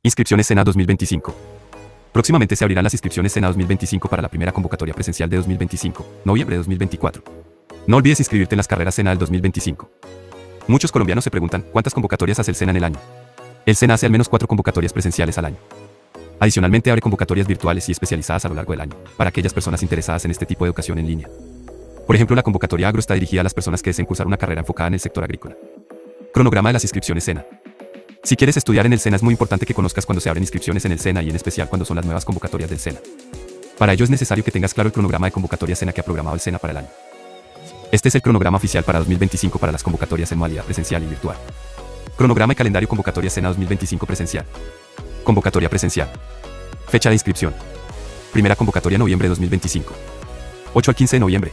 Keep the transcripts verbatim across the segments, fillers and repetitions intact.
Inscripciones SENA dos mil veinticinco. Próximamente se abrirán las inscripciones SENA dos mil veinticinco para la primera convocatoria presencial de dos mil veinticinco, noviembre de dos mil veinticuatro. No olvides inscribirte en las carreras SENA del dos mil veinticinco. Muchos colombianos se preguntan, ¿cuántas convocatorias hace el SENA en el año? El SENA hace al menos cuatro convocatorias presenciales al año. Adicionalmente abre convocatorias virtuales y especializadas a lo largo del año, para aquellas personas interesadas en este tipo de educación en línea. Por ejemplo, la convocatoria Agro está dirigida a las personas que deseen cursar una carrera enfocada en el sector agrícola. Cronograma de las inscripciones SENA. Si quieres estudiar en el SENA es muy importante que conozcas cuándo se abren inscripciones en el SENA y en especial cuándo son las nuevas convocatorias del SENA. Para ello es necesario que tengas claro el cronograma de convocatoria SENA que ha programado el SENA para el año. Este es el cronograma oficial para dos mil veinticinco para las convocatorias en modalidad presencial y virtual. Cronograma y calendario convocatoria SENA dos mil veinticinco presencial. Convocatoria presencial. Fecha de inscripción. Primera convocatoria noviembre de dos mil veinticinco. ocho al quince de noviembre.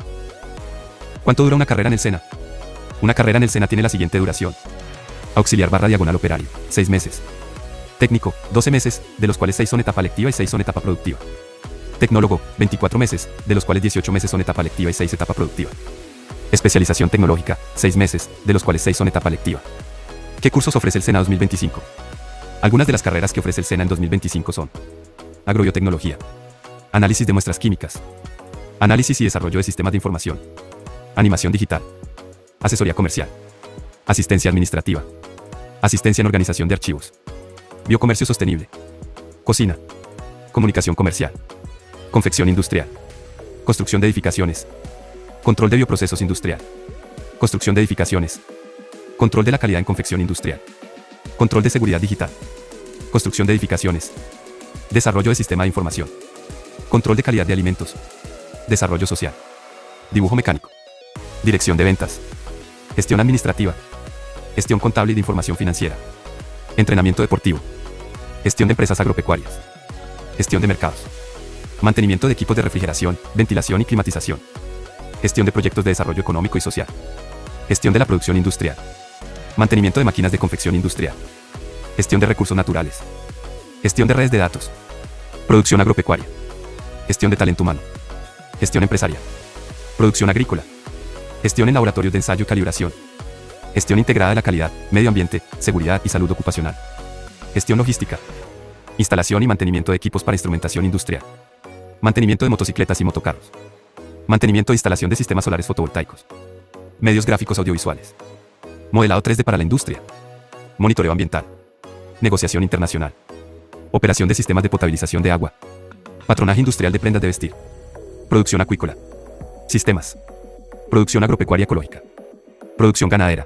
¿Cuánto dura una carrera en el SENA? Una carrera en el SENA tiene la siguiente duración. Auxiliar barra diagonal operario, seis meses. Técnico, doce meses, de los cuales seis son etapa lectiva y seis son etapa productiva. Tecnólogo, veinticuatro meses, de los cuales dieciocho meses son etapa lectiva y seis etapa productiva. Especialización tecnológica, seis meses, de los cuales seis son etapa lectiva. ¿Qué cursos ofrece el SENA dos mil veinticinco? Algunas de las carreras que ofrece el SENA en dos mil veinticinco son Agrobiotecnología, Análisis de muestras químicas, Análisis y desarrollo de sistemas de información, Animación digital, Asesoría comercial, Asistencia administrativa, Asistencia en organización de archivos, Biocomercio sostenible, Cocina, Comunicación comercial, Confección industrial, Construcción de edificaciones, Control de bioprocesos industrial, Construcción de edificaciones, Control de la calidad en confección industrial, Control de seguridad digital, Construcción de edificaciones, Desarrollo de sistema de información, Control de calidad de alimentos, Desarrollo social, Dibujo mecánico, Dirección de ventas, Gestión administrativa, Gestión contable y de información financiera, Entrenamiento deportivo, Gestión de empresas agropecuarias, Gestión de mercados, Mantenimiento de equipos de refrigeración, ventilación y climatización, Gestión de proyectos de desarrollo económico y social, Gestión de la producción industrial, Mantenimiento de máquinas de confección industrial, Gestión de recursos naturales, Gestión de redes de datos, Producción agropecuaria, Gestión de talento humano, Gestión empresarial, Producción agrícola, Gestión en laboratorios de ensayo y calibración, Gestión integrada de la calidad, medio ambiente, seguridad y salud ocupacional, Gestión logística, Instalación y mantenimiento de equipos para instrumentación industrial, Mantenimiento de motocicletas y motocarros, Mantenimiento de instalación de sistemas solares fotovoltaicos, Medios gráficos audiovisuales, Modelado tres D para la industria, Monitoreo ambiental, Negociación internacional, Operación de sistemas de potabilización de agua, Patronaje industrial de prendas de vestir, Producción acuícola, Sistemas, Producción agropecuaria ecológica, Producción ganadera,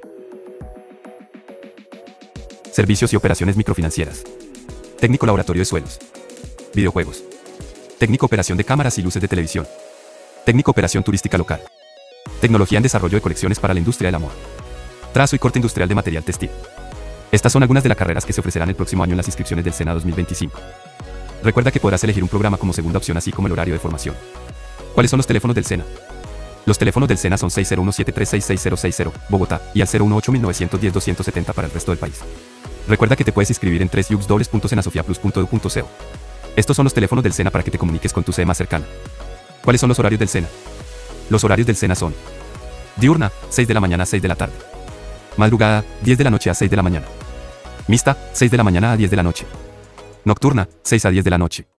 Servicios y operaciones microfinancieras, Técnico laboratorio de suelos, Videojuegos, Técnico operación de cámaras y luces de televisión, Técnico operación turística local, Tecnología en desarrollo de colecciones para la industria de la moda, Trazo y corte industrial de material textil. Estas son algunas de las carreras que se ofrecerán el próximo año en las inscripciones del SENA dos mil veinticinco. Recuerda que podrás elegir un programa como segunda opción así como el horario de formación. ¿Cuáles son los teléfonos del SENA? Los teléfonos del SENA son seis cero uno siete tres seis seis cero seis cero, Bogotá, y al cero uno ocho nueve uno cero dos siete cero para el resto del país. Recuerda que te puedes inscribir en w w w punto senasofiaplus punto edu punto co. Estos son los teléfonos del SENA para que te comuniques con tu sede más cercana. ¿Cuáles son los horarios del SENA? Los horarios del SENA son diurna, seis de la mañana a seis de la tarde. Madrugada, diez de la noche a seis de la mañana. Mixta, seis de la mañana a diez de la noche. Nocturna, seis a diez de la noche.